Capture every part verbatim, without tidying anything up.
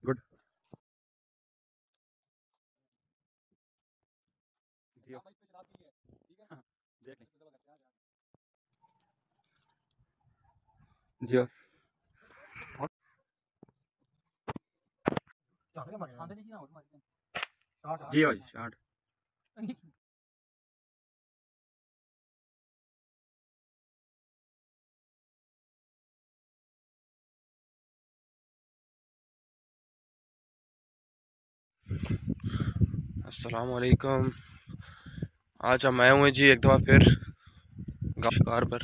Good. जियो हाँ, देख लें जियो जियो स्टार्ट। अस्सलाम वालेकुम। आज हम आए हुए जी एक दफ़ा फिर गाँव शिकार पर।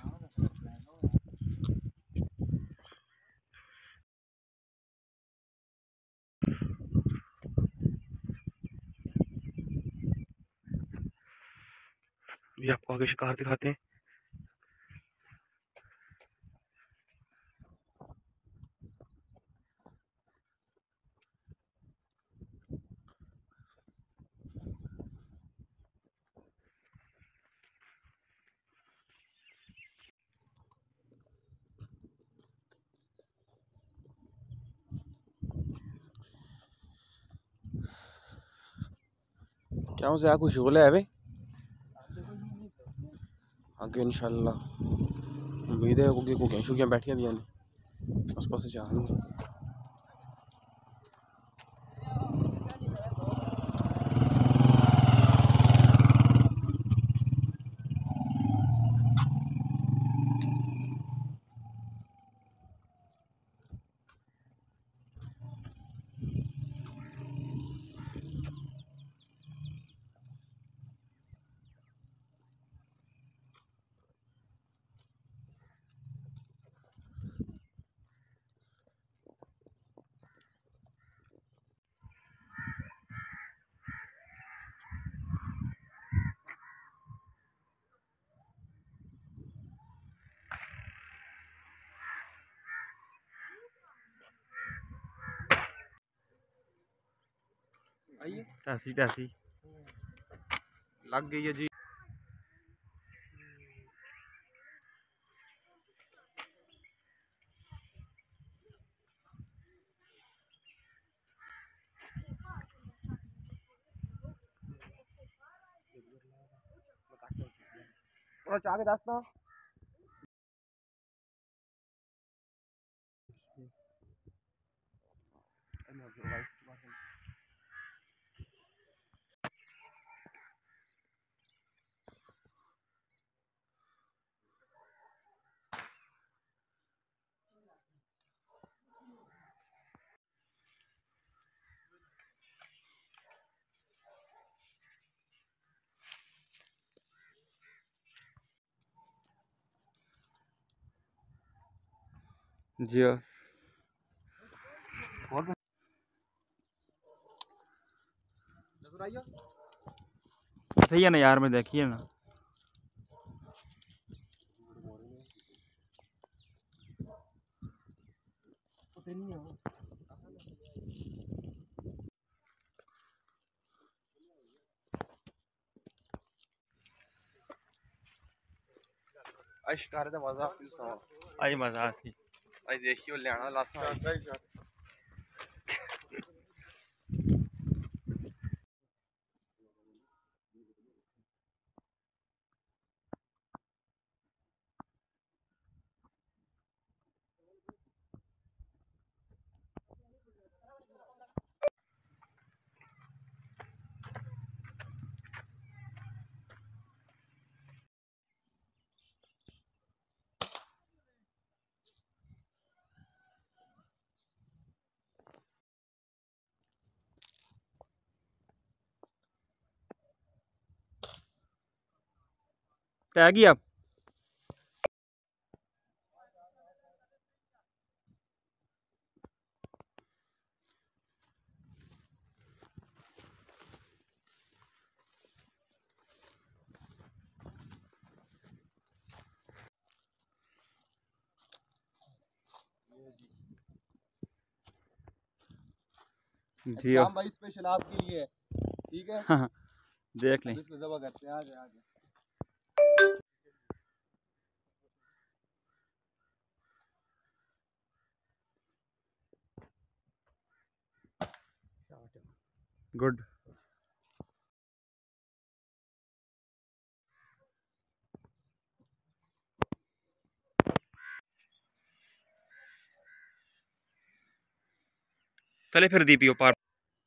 ये आपको आगे शिकार दिखाते हैं। क्या उसे आपको शोल है भाई आगे इंशाल्लाह उम्मीद है कि कुकियां शुकियां बैठियां दियां ने उस पास जाएंगे। टैसी टैसी लग गई है जी। थोड़ा चाह के दस ना जी सही है ना यार, मैं देखिए ना आज शिकार का मजा आज मजा सी आज देखियो लेना लासा क्या किया जी भाई स्पेशल आपके लिए ठीक है। हाँ, देख लें इसको जबा करते हैं। आ जाए आ जाए गुड। चले फिर दी पियो पार।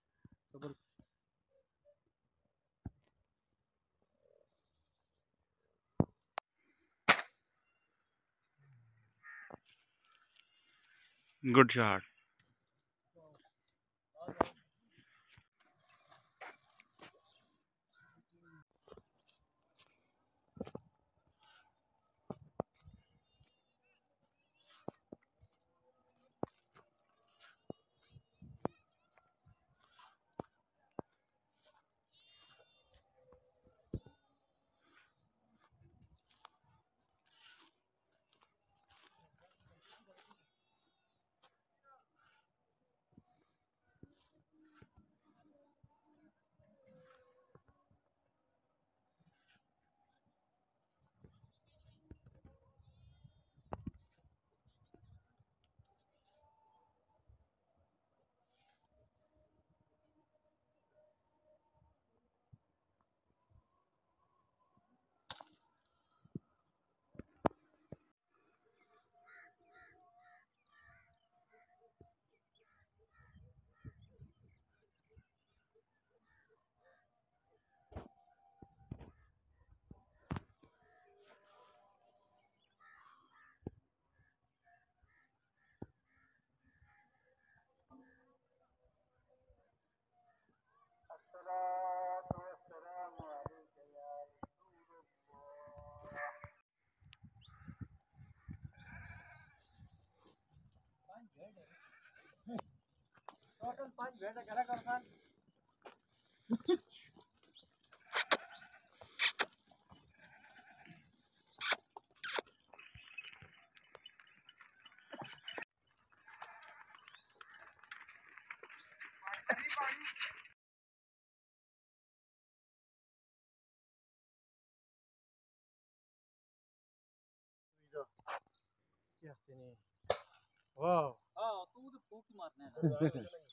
Good shot. टोटल पांच भेड़ करा करसान। वाह हाँ तू तो फूक मारना है।